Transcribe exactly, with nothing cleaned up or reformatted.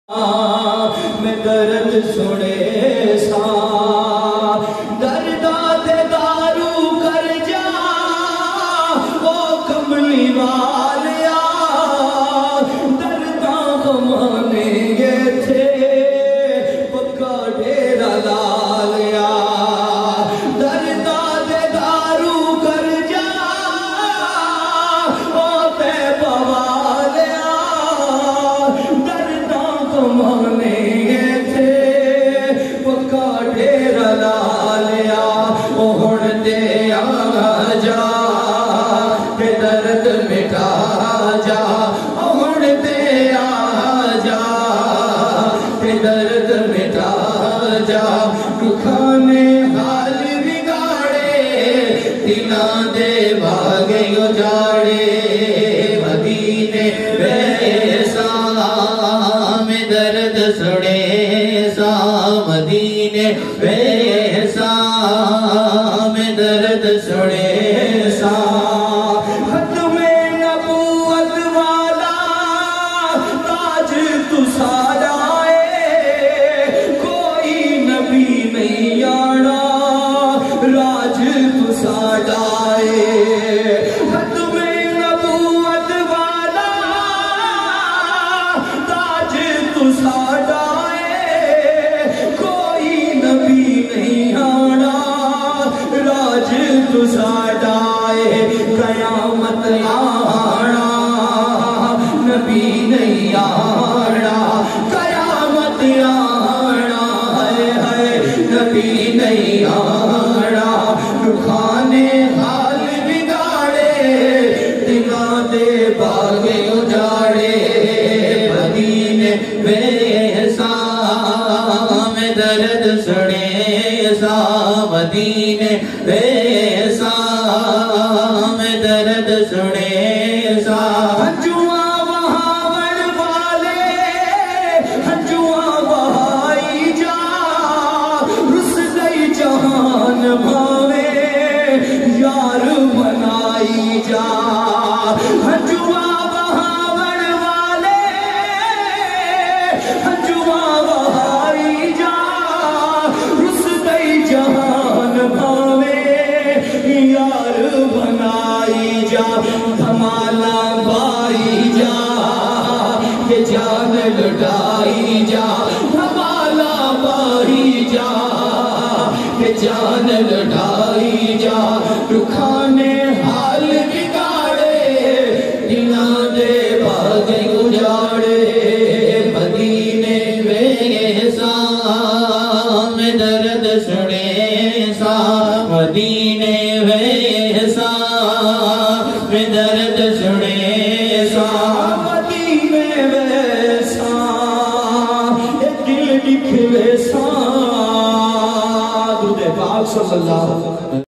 मैं दर्द सुने सा दर्दा ते दारू कर जा ओ कमली वालिया दर्दा कमाने गए थे पक्का डेरा ला लिया दर्दा ते दारू कर जा ओ ते बवालिया दर्दा कमाने गए थे पक्का डेरा ला लिया ओ हुण दे आ जा ते दर्द मिटा जा ओ हुण दे आ जा ते दर्द मिटा जा दुखाने हाल बिगाड़े दिना दे भागे उजाड़े मदीने वैसा में दर्द सुने सा मदीने वैसा में दर्द सुने सा खत्मे नबूवत वाला ताज तू सारा कोई नबी नहीं आना राज तू साड़ा खत्मे नबूवत वाला ताज तू साड़ा कोई नबी नहीं आना राज तू साड़ा कयामत आना नबी नहीं आना कयामत आना है है नबी नहीं आना रुखाने हाल बिगाड़े दिना दे बागे उजाड़े मदीने वैसा में दर्द सुने सा मदीने वैसा में दर्द सुने सा हंजुआ बहावन वाले हंजुआ बहाई जा रुस गई जहान भावे यार बनाई जा हंजुआ बहावन वाले हंजुआ बहाई जा रुस गई जहान भावे यार बनाई जा धमाला बाई जा के जान लुटाई जा धमाला बाई जा के जान लुटाई जा दुखाने हाल बिगाड़े दिना दे बागे उजाड़े मदीने वैसा में दर्द सुने सा मदीने वैसा में दर्द सुने सा मदीने वैसा एक दिल लिखे वैसा दुर्दे पाक सल्लल्लाहु